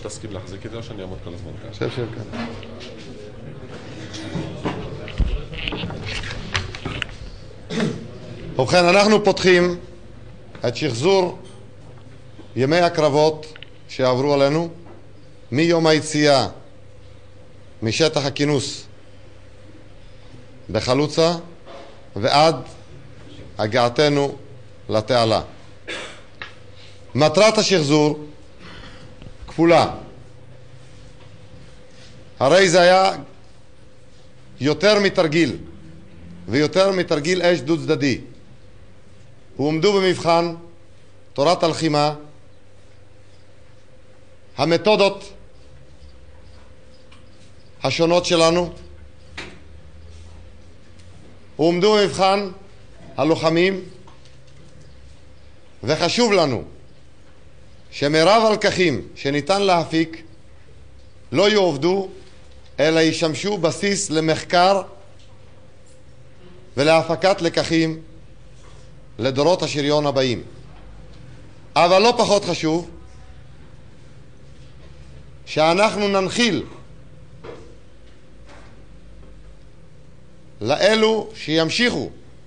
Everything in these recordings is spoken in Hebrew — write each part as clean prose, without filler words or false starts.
שתסכים להחזיק את זה או שאני אעמוד כל הזמן כאן? שב כאן. ובכן, אנחנו פותחים את שחזור ימי הקרבות שעברו עלינו מיום היציאה משטח הכינוס בחלוצה ועד הגעתנו לתעלה. מטרת השחזור כפולה. הרי זה היה יותר מתרגיל, ויותר מתרגיל אש דו צדדי. הועמדו במבחן תורת הלחימה, המתודות השונות שלנו, הועמדו במבחן הלוחמים, וחשוב לנו שמרב הלקחים שניתן להפיק לא יעובדו, אלא ישמשו בסיס למחקר ולהפקת לקחים לדורות השריון הבאים. אבל לא פחות חשוב שאנחנו ננחיל לאלו שימשיכו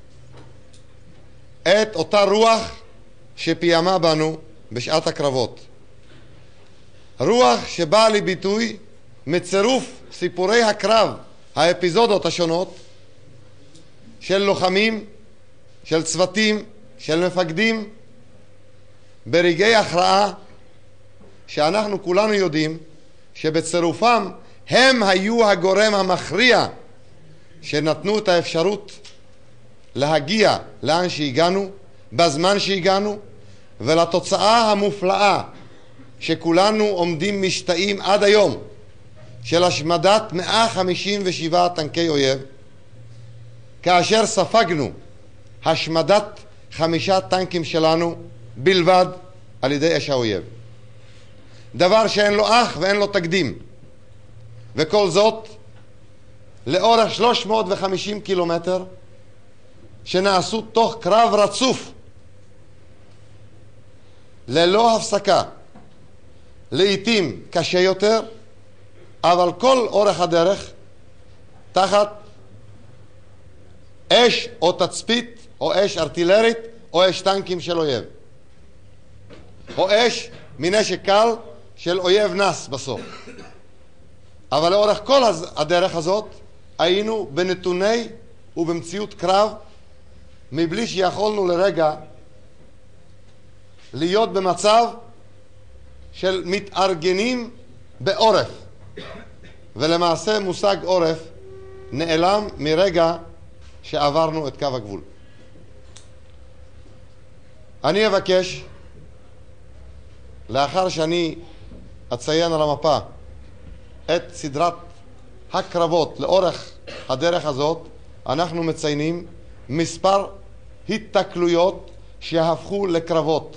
את אותה רוח שפיימה בנו בשעת הקרבות. רוח שבאה לביטוי מצירוף סיפורי הקרב, האפיזודות השונות של לוחמים, של צוותים, של מפקדים, ברגעי הכרעה שאנחנו כולנו יודעים שבצירופם הם היו הגורם המכריע שנתנו את האפשרות להגיע לאן שהגענו, בזמן שהגענו, ולתוצאה המופלאה שכולנו עומדים משתאים עד היום של השמדת 157 טנקי אויב, כאשר ספגנו השמדת 5 טנקים שלנו בלבד על ידי אש האויב. דבר שאין לו אח ואין לו תקדים. וכל זאת לאורך 350 קילומטר שנעשו תוך קרב רצוף ללא הפסקה, לעתים קשה יותר, אבל כל אורך הדרך תחת אש או תצפית או אש ארטילרית או אש טנקים של אויב, או אש מנשק קל של אויב נס בסוף. אבל לאורך כל הדרך הזאת היינו בנתוני ובמציאות קרב, מבלי שיכולנו לרגע להיות במצב של מתארגנים בעורף. ולמעשה מושג עורף נעלם מרגע שעברנו את קו הגבול. אני אבקש, לאחר שאני אציין על המפה את סדרת הקרבות לאורך הדרך הזאת, אנחנו מציינים מספר התקלויות שהפכו לקרבות,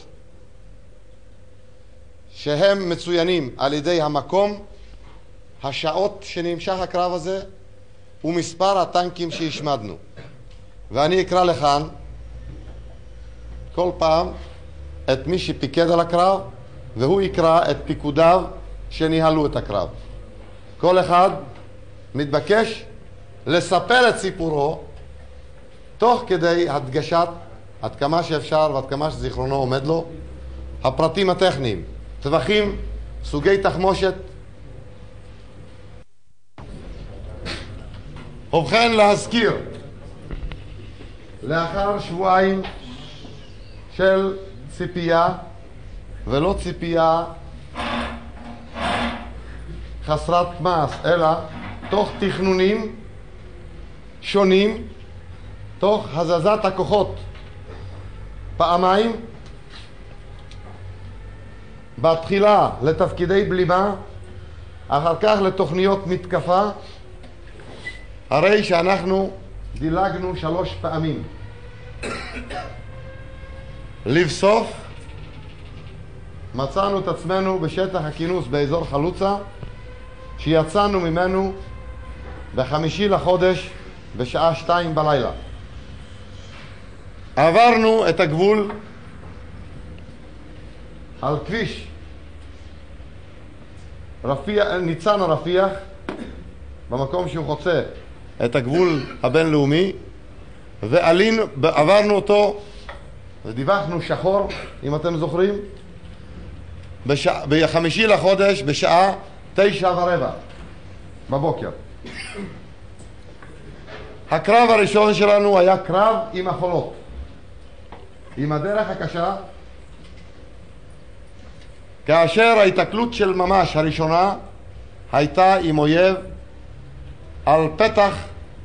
שהם מצוינים על ידי המקום, השעות שנמשך הקרב הזה, ומספר הטנקים שהשמדנו. ואני אקרא לכאן כל פעם את מי שפיקד על הקרב, והוא יקרא את פיקודיו שניהלו את הקרב. כל אחד מתבקש לספר את סיפורו תוך כדי הדגשת עד כמה שאפשר ועד כמה שזיכרונו עומד לו הפרטים הטכניים, טווחים, סוגי תחמושת. ובכן, להזכיר, לאחר שבועיים של ציפייה, ולא ציפייה חסרת מעש, אלא תוך תכנונים שונים, תוך הזזת הכוחות פעמיים, בתחילה לתפקידי בלימה, אחר כך לתוכניות מתקפה, הרי שאנחנו דילגנו 3 פעמים. לבסוף מצאנו את עצמנו בשטח הכינוס באזור חלוצה, שיצאנו ממנו ב5 לחודש בשעה 2 בלילה. עברנו את הגבול על כביש ניצן הרפיח, במקום שהוא חוצה את הגבול הבינלאומי, ועברנו אותו ודיווחנו שחור, אם אתם זוכרים, ב5 לחודש בשעה 9:15 בבוקר. הקרב הראשון שלנו היה קרב עם החולות, עם הדרך הקשה, כאשר ההתקלות של ממש הראשונה הייתה עם אויב על פתח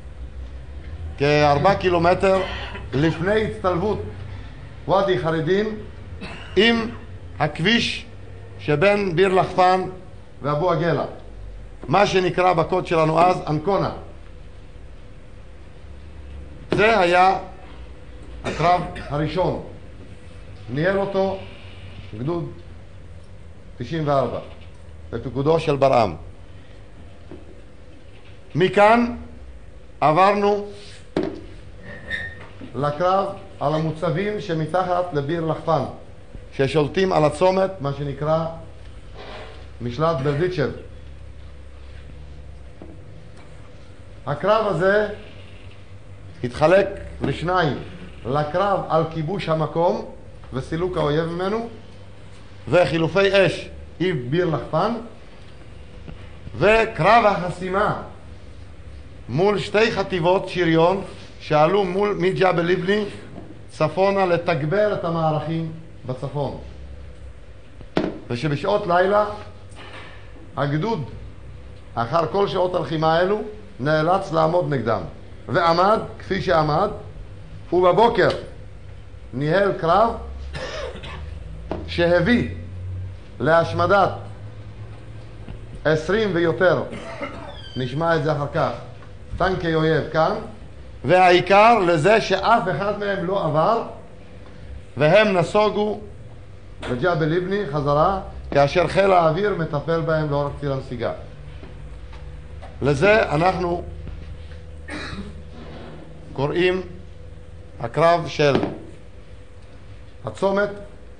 כ4 קילומטר לפני הצטלבות ואדי חרידין עם הכביש שבין ביר לחפן ואבו עגלה, מה שנקרא בקוד שלנו אז אנקונה. זה היה הקרב הראשון, ניהל אותו גדוד 94 בפיקודו של ברעם. מכאן עברנו לקרב על המוצבים שמתחת לביר לחפן, ששולטים על הצומת, מה שנקרא משלט ברדיצ'ב. הקרב הזה התחלק לשניים, לקרב על כיבוש המקום וסילוק האויב ממנו, וחילופי אש עם ביר לחפן, וקרב החסימה מול שתי חטיבות שריון שעלו מג'בל ליבני צפונה לתגבר את המערכים בצפון, ושבשעות לילה הגדוד אחר כל שעות הלחימה האלו נאלץ לעמוד נגדם, ועמד כפי שעמד, ובבוקר ניהל קרב שהביא להשמדת 20 ויותר, נשמע את זה אחר כך, טנקי אויב כאן, והעיקר לזה שאף אחד מהם לא עבר, והם נסוגו לג'בל ליבני חזרה, כאשר חיל האוויר מטפל בהם לאורך ציר הנסיגה. לזה אנחנו קוראים הקרב של הצומת,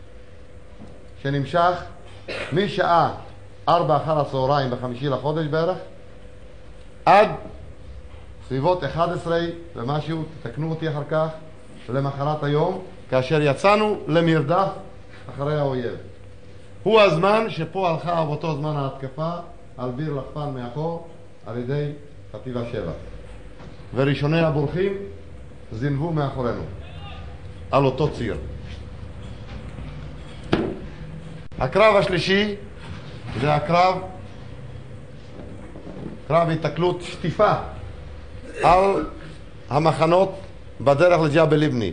שנמשך משעה 4 אחר הצהריים ב5 לחודש בערך עד סביבות 11 ומשהו, תתקנו אותי אחר כך, למחרת היום, כאשר יצאנו למרדף אחרי האויב. הוא הזמן שפה הלכה באותו זמן ההתקפה על ביר לחפן מאחור על ידי חטיבה 7, וראשוני הבורחים זינבו מאחורינו על אותו ציר. הקרב השלישי זה קרב התקלות שטיפה על המחנות בדרך לג'בל ליבני.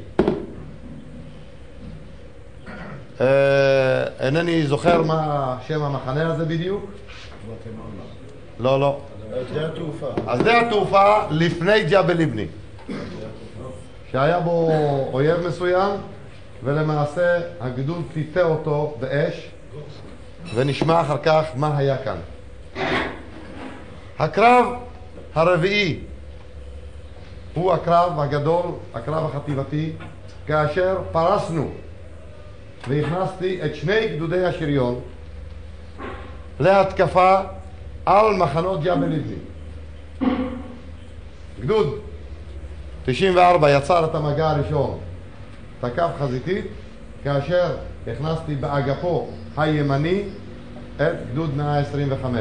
אינני זוכר מה שם המחנה הזה בדיוק. לא. שדה התעופה לפני ג'בל ליבני, שהיה בו אויב מסוים, ולמעשה הגדוד טיטה אותו באש, ונשמע אחר כך מה היה כאן. הקרב הרביעי הוא הקרב הגדול, הקרב החטיבתי, כאשר פרסנו והכנסתי את שני גדודי השריון להתקפה על מחנות ג'בל ליבני. גדוד 94 יצר את המגע הראשון, תקף חזיתית, כאשר הכנסתי באגפו הימני את גדוד 125.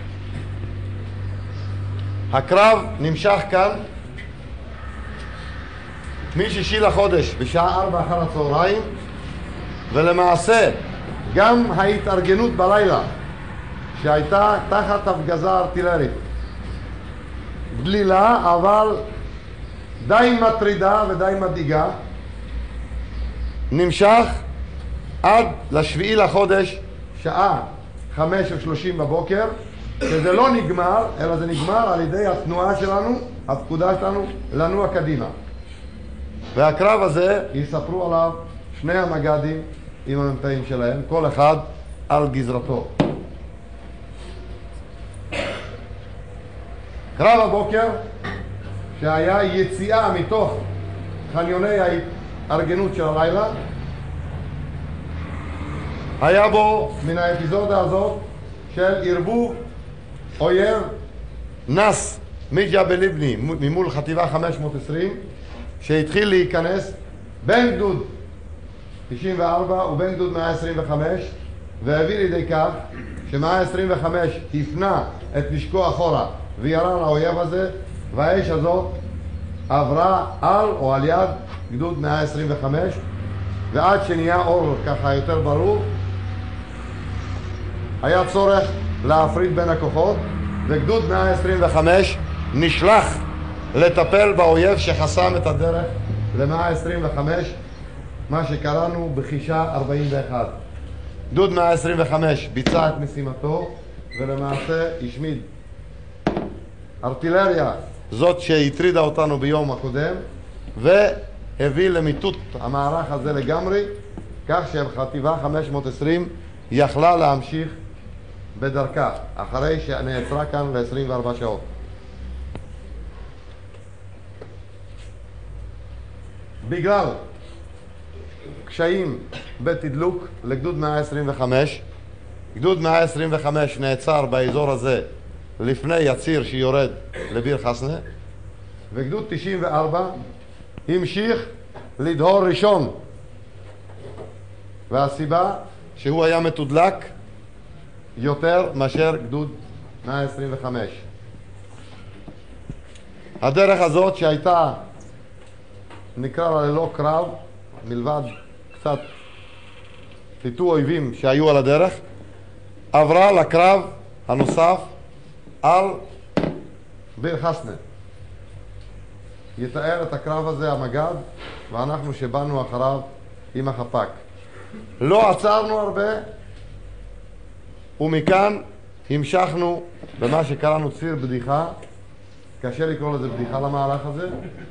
הקרב נמשך כאן מ6 לחודש בשעה 4 אחר הצהריים, ולמעשה גם ההתארגנות בלילה שהייתה תחת הפגזה ארטילרית דלילה, אבל די מטרידה ודי מדאיגה, נמשך עד ל7 לחודש שעה 5:30 בבוקר, שזה לא נגמר, אלא זה נגמר על ידי התנועה שלנו, הפקודה שלנו לנוע קדימה. והקרב הזה יספרו עליו שני המג"דים עם המ"פים שלהם, כל אחד על גזרתו. קרב הבוקר, שהיה יציאה מתוך חניוני ההתארגנות של הלילה, היה בו מן האפיזודה הזאת של ערבוב אויב נס מג'בל ליבני ממול חטיבה 520 שהתחיל להיכנס בין גדוד 94 ובין גדוד 125 והביא לידי כך ש125 הפנה את נשקו אחורה וירה לאויב הזה והאש הזאת עברה על או על יד גדוד 125 ועד שנהיה אור ככה יותר ברור היה צורך להפריד בין הכוחות וגדוד 125 נשלח לטפל באויב שחסם את הדרך ל-125 מה שקראנו בחישה 41. גדוד 125 ביצע את משימתו ולמעשה השמיד ארטילריה זאת שהטרידה אותנו ביום הקודם והביא למיטוט המערך הזה לגמרי כך שחטיבה 520 יכלה להמשיך בדרכה אחרי שנעצרה כאן ל-24 שעות. בגלל קשיים בתדלוק לגדוד 125 גדוד 125 נעצר באזור הזה לפני יציר שיורד לביר חסנה וגדוד 94 המשיך לדהור ראשון והסיבה שהוא היה מתודלק יותר מאשר גדוד 125. הדרך הזאת שהייתה נקרא לה ללא קרב מלבד קצת טיטו אויבים שהיו על הדרך עברה לקרב הנוסף על ביר חסנה. יתאר את הקרב הזה המג"ד ואנחנו שבאנו אחריו עם החפ"ק. לא עצרנו הרבה ומכאן המשכנו במה שקראנו ציר בדיחה, קשה לקרוא לזה בדיחה למהלך הזה.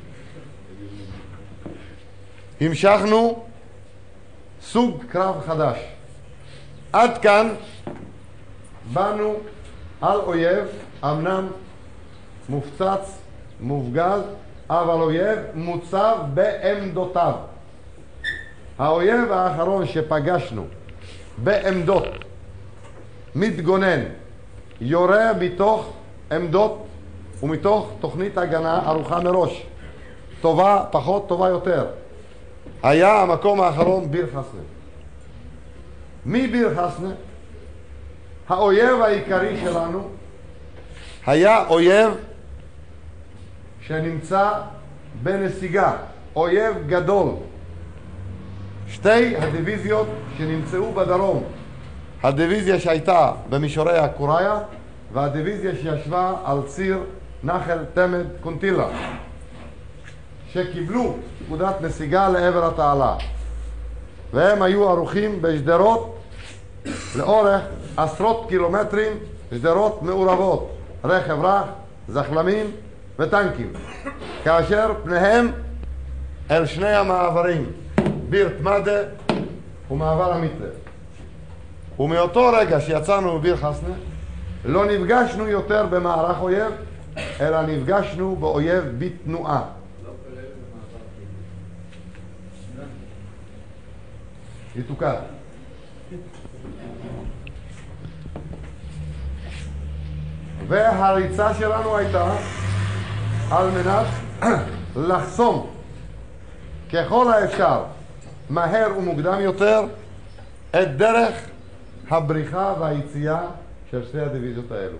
המשכנו סוג קרב חדש. עד כאן באנו על אויב אמנם מופצץ, מופגז, אבל אויב מוצב בעמדותיו. האויב האחרון שפגשנו בעמדות מתגונן, יורה מתוך עמדות ומתוך תוכנית הגנה ערוכה מראש, טובה פחות טובה יותר, היה המקום האחרון ביר חסנה. מביר חסנה האויב העיקרי שלנו היה אויב שנמצא בנסיגה, אויב גדול. שתי הדיוויזיות שנמצאו בדרום, הדיוויזיה שהייתה במישורי הקוראיה והדיוויזיה שישבה על ציר נחל תמד קונטילה, שקיבלו פקודת נסיגה לעבר התעלה, והם היו ערוכים בשדרות לאורך עשרות קילומטרים, שדרות מעורבות, רכב רך, זחלמים וטנקים, כאשר פניהם אל שני המעברים, ביר תמדה ומעבר המיתלה. ומאותו רגע שיצאנו מביר חסנה לא נפגשנו יותר במערך אויב, אלא נפגשנו באויב בתנועה. יתוקד. והריצה שלנו הייתה על מנת לחסום ככל האפשר מהר ומוקדם יותר את דרך הבריחה והיציאה של שתי הדיוויזיות האלו.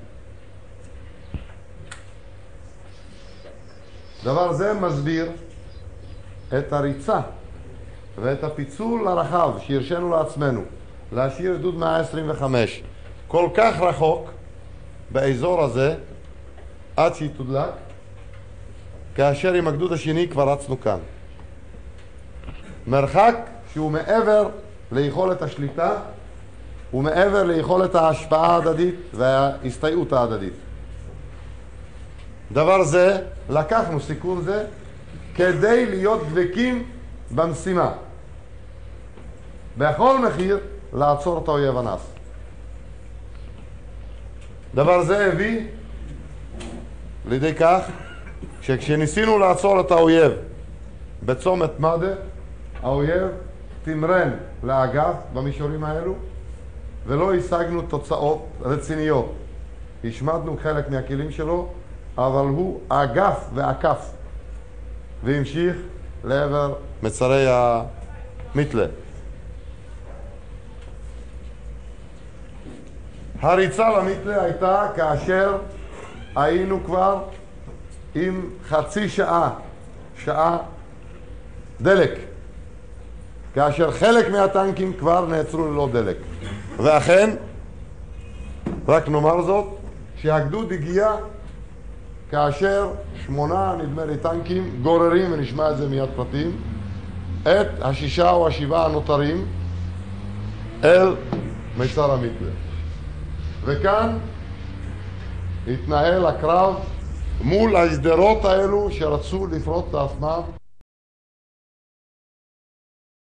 דבר זה מסביר את הריצה ואת הפיצול הרחב שהרשנו לעצמנו להשאיר גדוד 125 כל כך רחוק באזור הזה עד שיתודלק, כאשר עם הגדוד השני כבר רצנו כאן. מרחק שהוא מעבר ליכולת השליטה ומעבר ליכולת ההשפעה ההדדית וההסתייעות ההדדית. דבר זה, לקחנו סיכון זה כדי להיות דבקים במשימה. בכל מחיר לעצור את האויב הנס. דבר זה הביא לידי כך שכשניסינו לעצור את האויב בצומת מדה, האויב תמרן לאגף במישורים האלו ולא השגנו תוצאות רציניות. השמדנו חלק מהכלים שלו, אבל הוא אגף ועקף והמשיך לעבר מצרי המתלה. הריצה למתלה הייתה כאשר היינו כבר עם חצי שעה דלק, כאשר חלק מהטנקים כבר נעצרו ללא דלק. ואכן, רק נאמר זאת, שהגדוד הגיע כאשר 8 נדמה לי טנקים גוררים, ונשמע את זה מיד פרטים, את 6 או 7 הנותרים אל מצר המתלה. וכאן התנהל הקרב מול השדרות האלו שרצו לפרוט לעצמם